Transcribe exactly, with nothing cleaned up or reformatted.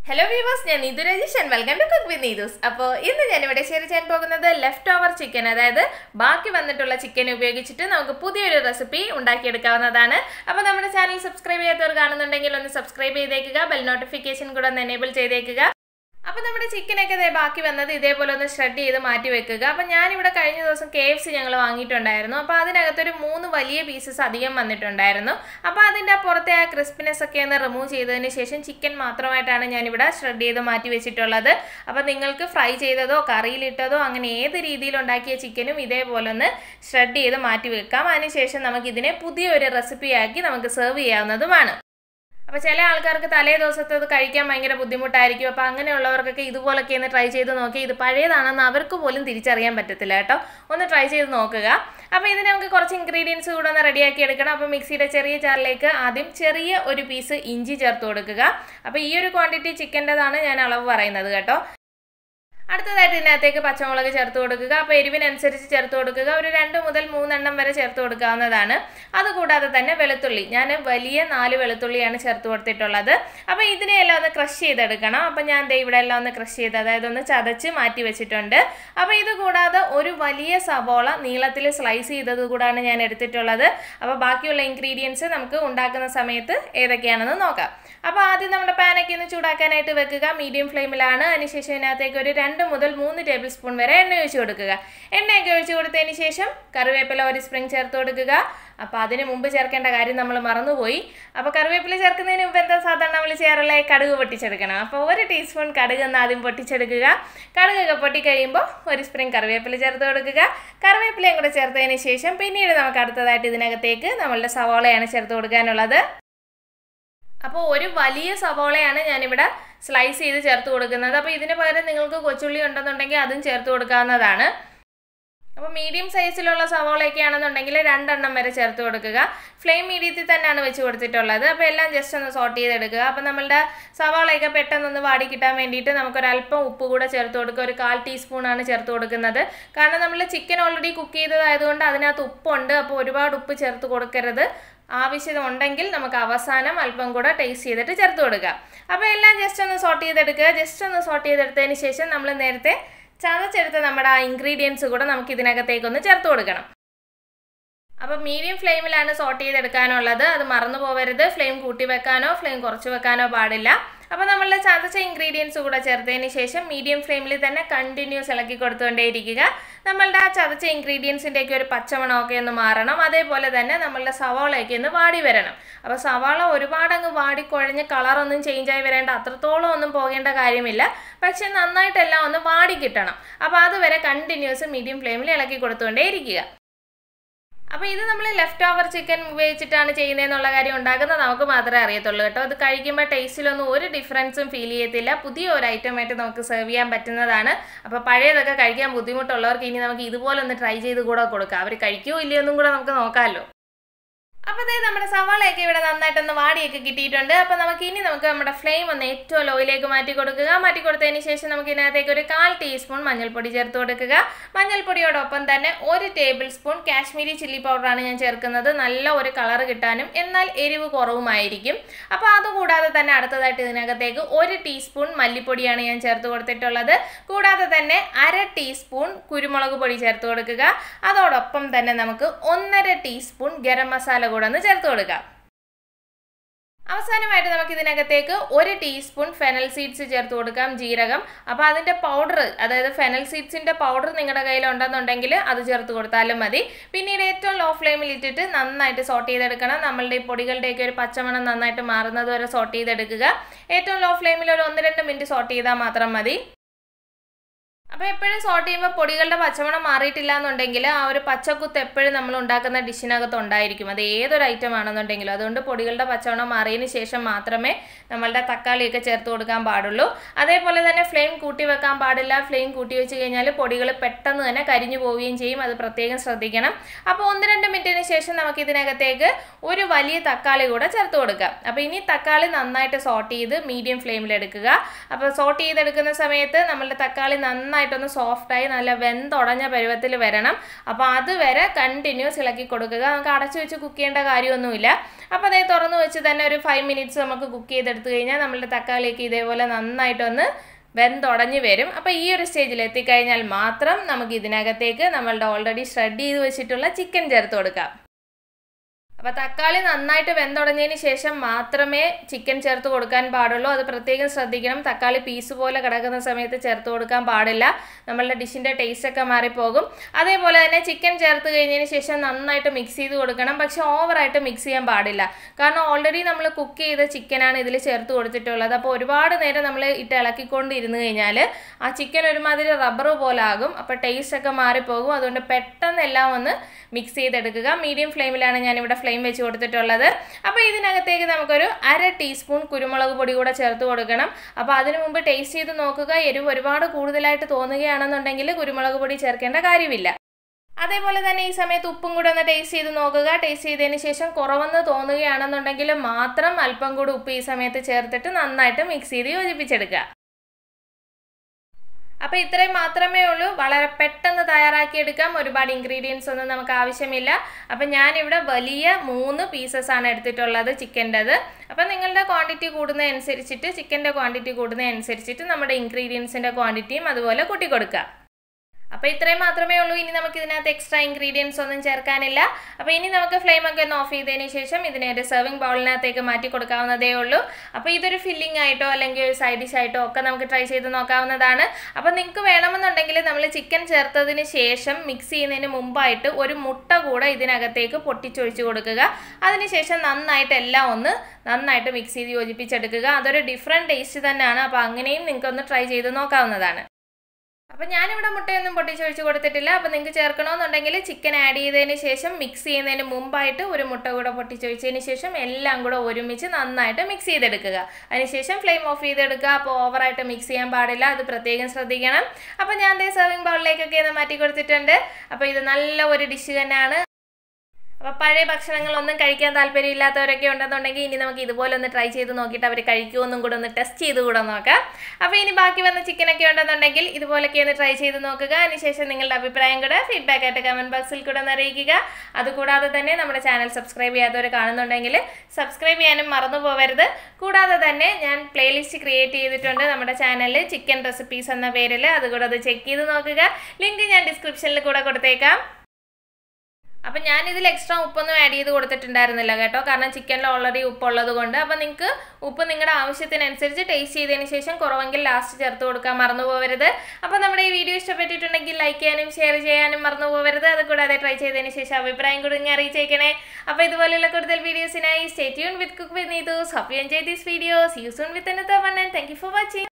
Hello viewers, I am Neethuz and welcome to Cook with Neethuz. അപ്പോൾ ഇന്ന് ഞാൻ ഇവിടെ ഷെയർ ചെയ്യാൻ പോകുന്നത് ലെഫ്റ്റ് ഓവർ ചിക്കൻ, അതായത് ബാക്കി വന്നിട്ടുള്ള ചിക്കൻ ഉപയോഗിച്ചിട്ട് നമുക്ക് പുതിയൊരു റെസിപ്പി ഉണ്ടാക്കിയെടുക്കാവുന്നതാണ്. അപ്പോൾ നമ്മുടെ ചാനൽ സബ്സ്ക്രൈബ് ചെയ്യാത്തവർ കാണുന്നുണ്ടെങ്കിൽ ഒന്ന് സബ്സ്ക്രൈബ് ചെയ്തേക്കുക, ബെൽ നോട്ടിഫിക്കേഷൻ കൂടെ ഒന്ന് എനേബിൾ ചെയ്തേക്കുക. അപ്പോൾ നമ്മുടെ ചിക്കനൊക്കെ ഇതേ ബാക്കി വന്നത് ഇതേപോലെ ഒന്ന് ഷ്രെഡ് ചെയ്ത് മാറ്റി വെക്കുക. അപ്പോൾ ഞാനിവിടെ കഴിഞ്ഞ ദിവസം കെ എഫ് സി ഞങ്ങൾ വാങ്ങിയിട്ടുണ്ടായിരുന്നു. അപ്പോൾ അതിനകത്തൊരു മൂന്ന് വലിയ പീസസ് അധികം വന്നിട്ടുണ്ടായിരുന്നു. അപ്പോൾ അതിൻ്റെ പുറത്തെ ആ ക്രിസ്പിനെസ് ഒക്കെ ഒന്ന് റിമൂവ് ചെയ്തതിന് ശേഷം ചിക്കൻ മാത്രമായിട്ടാണ് ഞാനിവിടെ ഷ്രെഡ് ചെയ്ത് മാറ്റി വെച്ചിട്ടുള്ളത്. അപ്പോൾ നിങ്ങൾക്ക് ഫ്രൈ ചെയ്തതോ കറിയിലിട്ടതോ അങ്ങനെ ഏത് രീതിയിൽ ഉണ്ടാക്കിയ ചിക്കനും ഇതേപോലെ ഒന്ന് ഷ്രെഡ് ചെയ്ത് മാറ്റി വെക്കാം. അതിനുശേഷം നമുക്കിതിനെ പുതിയൊരു റെസിപ്പിയാക്കി നമുക്ക് സെർവ് ചെയ്യാവുന്നതുമാണ്. അപ്പോൾ ചില ആൾക്കാർക്ക് തലേ ദിവസത്തെ അത് കഴിക്കാൻ ഭയങ്കര ബുദ്ധിമുട്ടായിരിക്കും. അപ്പോൾ അങ്ങനെയുള്ളവർക്കൊക്കെ ഇതുപോലൊക്കെ ഒന്ന് ട്രൈ ചെയ്ത് നോക്കി. ഇത് പഴയതാണെന്ന് അവർക്ക് പോലും തിരിച്ചറിയാൻ പറ്റത്തില്ല കേട്ടോ. ഒന്ന് ട്രൈ ചെയ്ത് നോക്കുക. അപ്പോൾ ഇതിന് നമുക്ക് കുറച്ച് ഇൻഗ്രീഡിയൻസ് കൂടെ ഒന്ന് റെഡിയാക്കി എടുക്കണം. അപ്പോൾ മിക്സിയുടെ ചെറിയ ജാറിലേക്ക് ആദ്യം ചെറിയ ഒരു പീസ് ഇഞ്ചി ചേർത്ത് കൊടുക്കുക. അപ്പോൾ ഈ ഒരു ക്വാണ്ടിറ്റി ചിക്കൻ്റെതാണ് ഞാൻ അളവ് പറയുന്നത് കേട്ടോ. അടുത്തതായിട്ട് ഇതിനകത്തേക്ക് പച്ചമുളക് ചേർത്ത് കൊടുക്കുക. അപ്പോൾ എരിവിനനുസരിച്ച് ചേർത്ത് കൊടുക്കുക. ഒരു രണ്ട് മുതൽ മൂന്നെണ്ണം വരെ ചേർത്ത് കൊടുക്കാവുന്നതാണ്. അതുകൂടാതെ തന്നെ വെളുത്തുള്ളി, ഞാൻ വലിയ നാല് വെളുത്തുള്ളിയാണ് ചേർത്ത് കൊടുത്തിട്ടുള്ളത്. അപ്പോൾ ഇതിനെയെല്ലാം ഒന്ന് ക്രഷ് ചെയ്തെടുക്കണം. അപ്പോൾ ഞാൻ ദേ ഇവിടെ എല്ലാം ഒന്ന് ക്രഷ് ചെയ്ത്, അതായത് ഒന്ന് ചതച്ച് മാറ്റി വെച്ചിട്ടുണ്ട്. അപ്പോൾ ഇത് കൂടാതെ ഒരു വലിയ സവോള നീളത്തിൽ സ്ലൈസ് ചെയ്തത് കൂടാണ് ഞാൻ എടുത്തിട്ടുള്ളത്. അപ്പോൾ ബാക്കിയുള്ള ഇൻഗ്രീഡിയൻസ് നമുക്ക് ഉണ്ടാക്കുന്ന സമയത്ത് ഏതൊക്കെയാണെന്ന് നോക്കാം. അപ്പോൾ ആദ്യം നമ്മുടെ പാനൊക്കെ ഒന്ന് ചൂടാക്കാനായിട്ട് വെക്കുക. മീഡിയം ഫ്ലെയിമിലാണ്. അതിനുശേഷം ഇതിനകത്തേക്ക് ഒരു രണ്ട് മുതൽ മൂന്ന് ടേബിൾ സ്പൂൺ വരെ എണ്ണ ഒഴിച്ച് കൊടുക്കുക. എണ്ണയൊക്കെ ഒഴിച്ച് കൊടുത്തതിന് ശേഷം കറിവേപ്പില ഒരു സ്പ്രിംഗ് ചേർത്ത് കൊടുക്കുക. അപ്പോൾ അതിന് മുമ്പ് ചേർക്കേണ്ട കാര്യം നമ്മൾ മറന്നുപോയി. അപ്പോൾ കറിവേപ്പില ചേർക്കുന്നതിന് മുമ്പ് എന്താ സാധാരണ നമ്മൾ ചെയ്യാറുള്ള കടുക് പൊട്ടിച്ചെടുക്കണം. അപ്പോൾ ഒരു ടീസ്പൂൺ കടുക് ഒന്ന് ആദ്യം പൊട്ടിച്ചെടുക്കുക. കടുകൊക്കെ പൊട്ടിക്കഴിയുമ്പോൾ ഒരു സ്പ്രിംഗ് കറിവേപ്പില ചേർത്ത് കൊടുക്കുക. കറിവേപ്പിലയും കൂടെ ചേർത്തതിന് ശേഷം പിന്നീട് നമുക്ക് അടുത്തതായിട്ട് ഇതിനകത്തേക്ക് നമ്മളുടെ സവോളയാണ് ചേർത്ത് കൊടുക്കാനുള്ളത്. അപ്പോൾ ഒരു വലിയ സവോളയാണ് ഞാനിവിടെ സ്ലൈസ് ചെയ്ത് ചേർത്ത് കൊടുക്കുന്നത്. അപ്പോൾ ഇതിന് പകരം നിങ്ങൾക്ക് കൊച്ചുള്ളി ഉണ്ടെന്നുണ്ടെങ്കിൽ അതും ചേർത്ത് കൊടുക്കാവുന്നതാണ്. അപ്പോൾ മീഡിയം സൈസിലുള്ള സവോളയൊക്കെ ആണെന്നുണ്ടെങ്കിൽ രണ്ടെണ്ണം വരെ ചേർത്ത് കൊടുക്കുക. ഫ്ലെയിം മീഡിയത്തിൽ തന്നെയാണ് വെച്ച് കൊടുത്തിട്ടുള്ളത്. അപ്പോൾ എല്ലാം ജസ്റ്റ് ഒന്ന് സോട്ട് ചെയ്തെടുക്കുക. അപ്പോൾ നമ്മളുടെ സവോളയൊക്കെ പെട്ടെന്നൊന്ന് വാടി കിട്ടാൻ വേണ്ടിയിട്ട് നമുക്കൊരല്പം ഉപ്പ് കൂടെ ചേർത്ത് കൊടുക്കുക. ഒരു കാൽ ടീസ്പൂണാണ് ചേർത്ത് കൊടുക്കുന്നത്. കാരണം നമ്മൾ ചിക്കൻ ഓൾറെഡി കുക്ക് ചെയ്തതായതുകൊണ്ട് അതിനകത്ത് ഉപ്പുണ്ട്. അപ്പോൾ ഒരുപാട് ഉപ്പ് ചേർത്ത് കൊടുക്കരുത്. ആവശ്യം ഉണ്ടെങ്കിൽ നമുക്ക് അവസാനം അല്പം കൂടെ ടേസ്റ്റ് ചെയ്തിട്ട് ചേർത്ത് കൊടുക്കുക. അപ്പോൾ എല്ലാം ജസ്റ്റ് ഒന്ന് സോട്ട് ചെയ്തെടുക്കുക. ജസ്റ്റ് ഒന്ന് സോട്ട് ചെയ്തെടുത്തതിന് ശേഷം നമ്മൾ നേരത്തെ ചതച്ചെടുത്ത നമ്മുടെ ആ ഇൻഗ്രീഡിയൻസ് കൂടെ നമുക്ക് ഇതിനകത്തേക്കൊന്ന് ചേർത്ത് കൊടുക്കണം. അപ്പോൾ മീഡിയം ഫ്ലെയിമിലാണ് സോട്ട് ചെയ്തെടുക്കാനുള്ളത്. അത് മറന്നു പോകരുത്. ഫ്ലെയിം കൂട്ടി വെക്കാനോ ഫ്ലെയിം കുറച്ച് വെക്കാനോ പാടില്ല. അപ്പോൾ നമ്മളുടെ ചതച്ച ഇൻഗ്രീഡിയൻസ് കൂടെ ചേർത്തതിന് ശേഷം മീഡിയം ഫ്ലെയിമിൽ തന്നെ കണ്ടിന്യൂസ് ഇളക്കി കൊടുത്തുകൊണ്ടേയിരിക്കുക. നമ്മളുടെ ആ ചതച്ച ഇൻഗ്രീഡിയൻസിൻ്റെയൊക്കെ ഒരു പച്ചമണമൊക്കെ ഒന്ന് മാറണം. അതേപോലെ തന്നെ നമ്മളുടെ സവാളയൊക്കെ ഒന്ന് വാടി വരണം. അപ്പോൾ സവാള ഒരുപാട് അങ്ങ് വാടിക്കുഴഞ്ഞ് കളറൊന്നും ചേഞ്ചായി വരേണ്ട അത്രത്തോളം ഒന്നും പോകേണ്ട കാര്യമില്ല. പക്ഷെ നന്നായിട്ടെല്ലാം ഒന്ന് വാടി കിട്ടണം. അപ്പോൾ അതുവരെ കണ്ടിന്യൂസ് മീഡിയം ഫ്ലെയിമിൽ ഇളക്കി കൊടുത്തുകൊണ്ടേയിരിക്കുക. അപ്പോൾ ഇത് നമ്മൾ ലെഫ്റ്റ് ഓവർ ചിക്കൻ ഉപയോഗിച്ചിട്ടാണ് ചെയ്യുന്നതെന്നുള്ള കാര്യം ഉണ്ടാക്കുന്നത് നമുക്ക് മാത്രമേ അറിയത്തുള്ളൂ കേട്ടോ. അത് കഴിക്കുമ്പോൾ ടേസ്റ്റിലൊന്നും ഒരു ഡിഫറൻസും ഫീൽ ചെയ്യത്തില്ല. പുതിയ ഒരു ഐറ്റമായിട്ട് നമുക്ക് സെർവ് ചെയ്യാൻ പറ്റുന്നതാണ്. അപ്പോൾ പഴയതൊക്കെ കഴിക്കാൻ ബുദ്ധിമുട്ടുള്ളവർക്ക് ഇനി നമുക്ക് ഇതുപോലെ ഒന്ന് ട്രൈ ചെയ്ത് കൂടെ കൊടുക്കാം. അവർ കഴിക്കുമോ ഇല്ലയോ എന്നും കൂടെ നമുക്ക് നോക്കാമല്ലോ. അപ്പോൾ അതായത് നമ്മുടെ സവാളയൊക്കെ ഇവിടെ നന്നായിട്ടൊന്ന് വാടിയൊക്കെ കിട്ടിയിട്ടുണ്ട്. അപ്പോൾ നമുക്ക് ഇനി നമുക്ക് നമ്മുടെ ഫ്ലെയിം ഒന്ന് ഏറ്റവും ലോയിലേക്ക് മാറ്റി കൊടുക്കുക. മാറ്റി കൊടുത്തതിന് ശേഷം നമുക്ക് ഇതിനകത്തേക്ക് ഒരു കാൽ ടീസ്പൂൺ മഞ്ഞൾപ്പൊടി ചേർത്ത് കൊടുക്കുക. മഞ്ഞൾപ്പൊടിയോടൊപ്പം തന്നെ ഒരു ടേബിൾ സ്പൂൺ കാശ്മീരി ചില്ലി പൗഡറാണ് ഞാൻ ചേർക്കുന്നത്. നല്ല ഒരു കളർ കിട്ടാനും എന്നാൽ എരിവ് കുറവുമായിരിക്കും. അപ്പോൾ അതുകൂടാതെ തന്നെ അടുത്തതായിട്ട് ഇതിനകത്തേക്ക് ഒരു ടീസ്പൂൺ മല്ലിപ്പൊടിയാണ് ഞാൻ ചേർത്ത് കൊടുത്തിട്ടുള്ളത്. കൂടാതെ തന്നെ അര ടീസ്പൂൺ കുരുമുളക് പൊടി ചേർത്ത് കൊടുക്കുക. അതോടൊപ്പം തന്നെ നമുക്ക് ഒന്നര ടീസ്പൂൺ ഗരം മസാല കൂടെ ഒന്ന് ചേർത്ത് കൊടുക്കാം. അവസാനമായിട്ട് നമുക്ക് ഇതിനകത്തേക്ക് ഒരു ടീസ്പൂൺ ഫെനൽ സീഡ്സ് ചേർത്ത് കൊടുക്കാം, ജീരകം. അപ്പോൾ അതിൻ്റെ പൗഡർ, അതായത് ഫെനൽ സീഡ്സിൻ്റെ പൗഡർ നിങ്ങളുടെ കയ്യിൽ ഉണ്ടെന്നുണ്ടെങ്കിൽ അത് ചേർത്ത് കൊടുത്താലും മതി. പിന്നീട് ഏറ്റവും ലോ ഫ്ലെയിമിൽ ഇട്ടിട്ട് നന്നായിട്ട് സോട്ട് ചെയ്തെടുക്കണം. നമ്മളുടെ ഈ പൊടികളുടെയൊക്കെ ഒരു പച്ചമണം നന്നായിട്ട് മാറുന്നത് വരെ സോട്ട് ചെയ്തെടുക്കുക. ഏറ്റവും ലോ ഫ്ലെയിമിൽ ഒരു ഒന്ന് രണ്ട് മിനിറ്റ് സോട്ട് ചെയ്താൽ മാത്രം മതി. അപ്പോൾ എപ്പോഴും സോട്ട് ചെയ്യുമ്പോൾ പൊടികളുടെ പച്ചമണം മാറിയിട്ടില്ല എന്നുണ്ടെങ്കിൽ ആ ഒരു പച്ചക്കുത്ത് എപ്പോഴും നമ്മൾ ഉണ്ടാക്കുന്ന ഡിഷിനകത്ത് ഉണ്ടായിരിക്കും. അത് ഏതൊരു ഐറ്റം ആണെന്നുണ്ടെങ്കിലും. അതുകൊണ്ട് പൊടികളുടെ പച്ചമണം മാറിയതിന് ശേഷം മാത്രമേ നമ്മളുടെ തക്കാളിയൊക്കെ ചേർത്ത് കൊടുക്കാൻ പാടുള്ളൂ. അതേപോലെ തന്നെ ഫ്ലെയിം കൂട്ടി വെക്കാൻ പാടില്ല. ഫ്ലെയിം കൂട്ടി വെച്ച് കഴിഞ്ഞാൽ പൊടികൾ പെട്ടെന്ന് തന്നെ കരിഞ്ഞു പോവുകയും ചെയ്യും. അത് പ്രത്യേകം ശ്രദ്ധിക്കണം. അപ്പോൾ ഒന്ന് രണ്ട് മിനിറ്റിന് ശേഷം നമുക്ക് ഇതിനകത്തേക്ക് ഒരു വലിയ തക്കാളി കൂടെ ചേർത്ത് കൊടുക്കാം. അപ്പോൾ ഇനി തക്കാളി നന്നായിട്ട് സോട്ട് ചെയ്ത് മീഡിയം ഫ്ലെയിമിൽ എടുക്കുക. അപ്പോൾ സോട്ട് ചെയ്തെടുക്കുന്ന സമയത്ത് നമ്മളുടെ തക്കാളി നന്നായി നന്നായിട്ടൊന്ന് സോഫ്റ്റായി നല്ല വെന്തുടഞ്ഞ പരുവത്തിൽ വരണം. അപ്പോൾ അതുവരെ കണ്ടിന്യൂസ് ഇളക്കി കൊടുക്കുക. നമുക്ക് അടച്ചു വെച്ച് കുക്ക് ചെയ്യേണ്ട കാര്യമൊന്നുമില്ല. അപ്പോൾ അതേ തുറന്നു വെച്ച് തന്നെ ഒരു ഫൈവ് മിനിറ്റ്സ് നമുക്ക് കുക്ക് ചെയ്തെടുത്തു കഴിഞ്ഞാൽ നമ്മളുടെ തക്കാളിയൊക്കെ ഇതേപോലെ നന്നായിട്ടൊന്ന് വെന്തുടഞ്ഞ് വരും. അപ്പോൾ ഈ ഒരു സ്റ്റേജിൽ എത്തിക്കഴിഞ്ഞാൽ മാത്രം നമുക്ക് ഇതിനകത്തേക്ക് നമ്മളുടെ ഓൾറെഡി ഷ്രെഡ് ചെയ്ത് വെച്ചിട്ടുള്ള ചിക്കൻ ചേർത്ത് കൊടുക്കാം. അപ്പോൾ തക്കാളി നന്നായിട്ട് വെന്തുടഞ്ഞതിന് ശേഷം മാത്രമേ ചിക്കൻ ചേർത്ത് കൊടുക്കാൻ പാടുള്ളൂ. അത് പ്രത്യേകം ശ്രദ്ധിക്കണം. തക്കാളി പീസ് പോലെ കിടക്കുന്ന സമയത്ത് ചേർത്ത് കൊടുക്കാൻ പാടില്ല. നമ്മളുടെ ഡിഷിൻ്റെ ടേസ്റ്റൊക്കെ മാറിപ്പോകും. അതേപോലെ തന്നെ ചിക്കൻ ചേർത്ത് കഴിഞ്ഞതിന് ശേഷം നന്നായിട്ട് മിക്സ് ചെയ്ത് കൊടുക്കണം. പക്ഷേ ഓവറായിട്ട് മിക്സ് ചെയ്യാൻ പാടില്ല. കാരണം ഓൾറെഡി നമ്മൾ കുക്ക് ചെയ്ത ചിക്കനാണ് ഇതിൽ ചേർത്ത് കൊടുത്തിട്ടുള്ളത്. അപ്പോൾ ഒരുപാട് നേരം നമ്മൾ ഇട്ട് ഇളക്കിക്കൊണ്ടിരുന്ന് കഴിഞ്ഞാൽ ആ ചിക്കൻ ഒരുമാതിരി റബ്ബർ പോലെ ആകും. അപ്പോൾ ടേസ്റ്റൊക്കെ മാറിപ്പോകും. അതുകൊണ്ട് പെട്ടെന്ന് എല്ലാം ഒന്ന് മിക്സ് ചെയ്തെടുക്കുക. മീഡിയം ഫ്ലെയിമിലാണ് ഞാനിവിടെ ഫ്ലെയിം വെച്ച് കൊടുത്തിട്ടുള്ളത്. അപ്പോൾ ഇതിനകത്തേക്ക് നമുക്കൊരു അര ടീസ്പൂൺ കുരുമുളക് പൊടി കൂടെ ചേർത്ത് കൊടുക്കണം. അപ്പോൾ അതിനു മുമ്പ് ടേസ്റ്റ് ചെയ്ത് നോക്കുക. എരിവ് ഒരുപാട് കൂടുതലായിട്ട് തോന്നുകയാണെന്നുണ്ടെങ്കിൽ കുരുമുളക് പൊടി ചേർക്കേണ്ട കാര്യമില്ല. അതേപോലെ തന്നെ ഈ സമയത്ത് ഉപ്പും കൂടെ ഒന്ന് ടേസ്റ്റ് ചെയ്ത് നോക്കുക. ടേസ്റ്റ് ചെയ്തതിന് ശേഷം കുറവെന്ന് തോന്നുകയാണെന്നുണ്ടെങ്കിൽ മാത്രം അല്പം കൂടി ഉപ്പ് ഈ സമയത്ത് ചേർത്തിട്ട് നന്നായിട്ട് മിക്സ് ചെയ്ത് യോജിപ്പിച്ചെടുക്കുക. അപ്പോൾ ഇത്രയും മാത്രമേ ഉള്ളൂ. വളരെ പെട്ടെന്ന് തയ്യാറാക്കിയെടുക്കാം. ഒരുപാട് ഇൻഗ്രീഡിയൻസ് ഒന്നും നമുക്ക് ആവശ്യമില്ല. അപ്പം ഞാനിവിടെ വലിയ മൂന്ന് പീസസ് ആണ് എടുത്തിട്ടുള്ളത് ചിക്കൻ്റെത്. അപ്പം നിങ്ങളുടെ ക്വാണ്ടിറ്റി കൂടുന്നതനുസരിച്ചിട്ട് ചിക്കൻ്റെ ക്വാണ്ടിറ്റി കൂടുന്നതനുസരിച്ചിട്ട് നമ്മുടെ ഇൻഗ്രീഡിയൻസിൻ്റെ ക്വാണ്ടിറ്റിയും അതുപോലെ കൂട്ടി കൊടുക്കുക. അപ്പോൾ ഇത്രയും മാത്രമേ ഉള്ളൂ. ഇനി നമുക്ക് ഇതിനകത്ത് എക്സ്ട്രാ ഇൻഗ്രീഡിയൻസ് ഒന്നും ചേർക്കാനില്ല. അപ്പോൾ ഇനി നമുക്ക് ഫ്ലെയിമൊക്കെ ഒന്ന് ഓഫ് ചെയ്തതിന് ശേഷം ഇതിനെ ഒരു സെർവിങ് ബൗളിനകത്തേക്ക് മാറ്റി കൊടുക്കാവുന്നതേ ഉള്ളൂ. അപ്പോൾ ഇതൊരു ഫില്ലിംഗ് ആയിട്ടോ അല്ലെങ്കിൽ ഒരു സൈഡ് ഡിഷ് ആയിട്ടോ ഒക്കെ നമുക്ക് ട്രൈ ചെയ്ത് നോക്കാവുന്നതാണ്. അപ്പോൾ നിങ്ങൾക്ക് വേണമെന്നുണ്ടെങ്കിൽ നമ്മൾ ചിക്കൻ ചേർത്തതിന് ശേഷം മിക്സ് ചെയ്യുന്നതിന് മുമ്പായിട്ട് ഒരു മുട്ട കൂടെ ഇതിനകത്തേക്ക് പൊട്ടിച്ചൊഴിച്ച് കൊടുക്കുക. അതിനുശേഷം നന്നായിട്ട് എല്ലാം ഒന്ന് നന്നായിട്ട് മിക്സ് ചെയ്ത് യോജിപ്പിച്ചെടുക്കുക. അതൊരു ഡിഫറെൻറ്റ് ടേസ്റ്റ് തന്നെയാണ്. അപ്പോൾ അങ്ങനെയും നിങ്ങൾക്കൊന്ന് ട്രൈ ചെയ്ത് നോക്കാവുന്നതാണ്. അപ്പോൾ ഞാനിവിടെ മുട്ടയൊന്നും പൊട്ടിച്ചൊഴിച്ച് കൊടുത്തിട്ടില്ല. അപ്പോൾ നിങ്ങൾക്ക് ചേർക്കണമെന്നുണ്ടെങ്കിൽ ചിക്കൻ ആഡ് ചെയ്തതിന് ശേഷം മിക്സ് ചെയ്യുന്നതിന് മുമ്പായിട്ട് ഒരു മുട്ട കൂടെ പൊട്ടിച്ചൊഴിച്ചതിന് ശേഷം എല്ലാം കൂടെ ഒരുമിച്ച് നന്നായിട്ട് മിക്സ് ചെയ്തെടുക്കുക. അതിനുശേഷം ഫ്ലെയിം ഓഫ് ചെയ്തെടുക്കുക. അപ്പോൾ ഓവറായിട്ട് മിക്സ് ചെയ്യാൻ പാടില്ല. അത് പ്രത്യേകം ശ്രദ്ധിക്കണം. അപ്പോൾ ഞാൻ ദേ സെർവിങ് ബൗളിലേക്കൊക്കെ ഒന്ന് മാറ്റി കൊടുത്തിട്ടുണ്ട്. അപ്പോൾ ഇത് നല്ല ഒരു ഡിഷ് തന്നെയാണ്. അപ്പോൾ പഴയ ഭക്ഷണങ്ങളൊന്നും കഴിക്കാൻ താല്പര്യമില്ലാത്തവരൊക്കെ ഉണ്ടെന്നുണ്ടെങ്കിൽ ഇനി നമുക്ക് ഇതുപോലെ ഒന്ന് ട്രൈ ചെയ്ത് നോക്കിയിട്ട് അവർ കഴിക്കുമെന്നും കൂടെ ഒന്ന് ടെസ്റ്റ് ചെയ്ത് കൂടെ നോക്കാം. അപ്പോൾ ഇനി ബാക്കി വന്ന ചിക്കനൊക്കെ ഉണ്ടെന്നുണ്ടെങ്കിൽ ഇതുപോലൊക്കെ ഒന്ന് ട്രൈ ചെയ്ത് നോക്കുക. അതിനുശേഷം നിങ്ങളുടെ അഭിപ്രായം കൂടെ ഫീഡ്ബാക്ക് ആയിട്ട് കമൻറ്റ് ബോക്സിൽ കൂടെ ഒന്ന് അറിയിക്കുക. അതുകൂടാതെ തന്നെ നമ്മുടെ ചാനൽ സബ്സ്ക്രൈബ് ചെയ്യാത്തവർ കാണുന്നുണ്ടെങ്കിൽ സബ്സ്ക്രൈബ് ചെയ്യാനും മറന്നു പോകരുത്. കൂടാതെ തന്നെ ഞാൻ പ്ലേലിസ്റ്റ് ക്രിയേറ്റ് ചെയ്തിട്ടുണ്ട് നമ്മുടെ ചാനലിൽ ചിക്കൻ റെസിപ്പീസ് എന്ന പേരിൽ. അതുകൂടെ അത് ചെക്ക് ചെയ്ത് നോക്കുക. ലിങ്ക് ഞാൻ ഡിസ്ക്രിപ്ഷനിൽ കൂടെ കൊടുത്തേക്കാം. അപ്പം ഞാനിതിൽ എക്സ്ട്രാ ഉപ്പൊന്നും ആഡ് ചെയ്ത് കൊടുത്തിട്ടുണ്ടായിരുന്നില്ല കേട്ടോ. കാരണം ചിക്കനിൽ ഓൾറെഡി ഉപ്പുള്ളത് കൊണ്ട്. അപ്പോൾ നിങ്ങൾക്ക് ഉപ്പ് നിങ്ങളുടെ ആവശ്യത്തിനനുസരിച്ച് ടേസ്റ്റ് ചെയ്തതിന് ശേഷം കുറവെങ്കിൽ ലാസ്റ്റ് ചേർത്ത് കൊടുക്കാൻ മറന്നു പോകരുത്. അപ്പോൾ നമ്മുടെ ഈ വീഡിയോ ഇഷ്ടപ്പെട്ടിട്ടുണ്ടെങ്കിൽ ലൈക്ക് ചെയ്യാനും ഷെയർ ചെയ്യാനും മറന്നു പോകരുത്. അതുകൂടാതെ ട്രൈ ചെയ്തതിന് ശേഷം അഭിപ്രായം കൂടി ഇങ്ങനെ അറിയിച്ചേക്കണേ. അപ്പോൾ ഇതുപോലെയുള്ള കൂടുതൽ വീഡിയോസിനായി stay tune with cook with Neethu's. Hope you enjoy this video. See you soon with another one and thank you for watching.